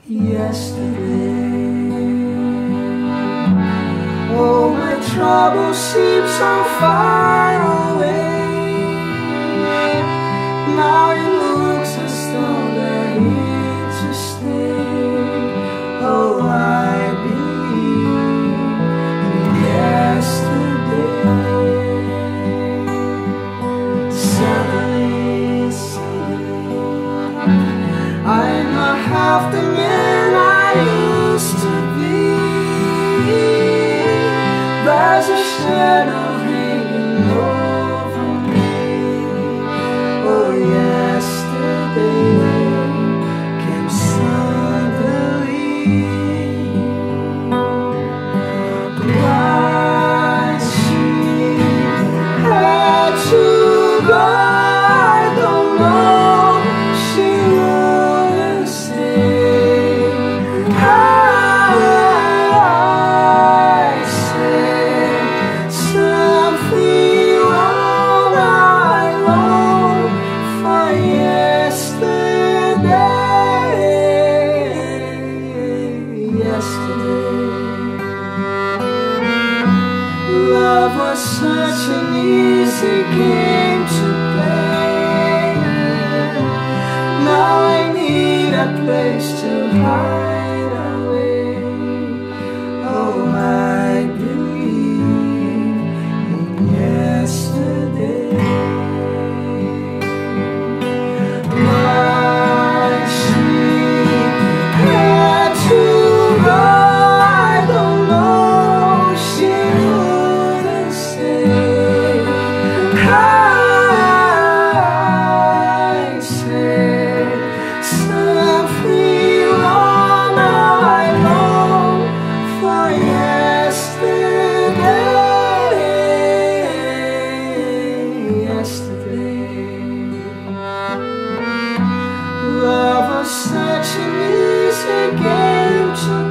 yesterday. Oh, my troubles seem so far away. Now it looks as though they're here to stay. Oh, I believe in yesterday. Suddenly, I'm not half the man I used to be. There's a shadow hanging over me. Oh, yesterday came suddenly. Why she had to go, I don't know. She wouldn't say. I said something wrong. I long for yesterday. Love was such an easy game to play. Now I need a place to hide away. Oh, I believe in yesterday. Why she had to go, I don't know. She wouldn't say. I said something wrong. I long for yesterday. Love was such an easy game to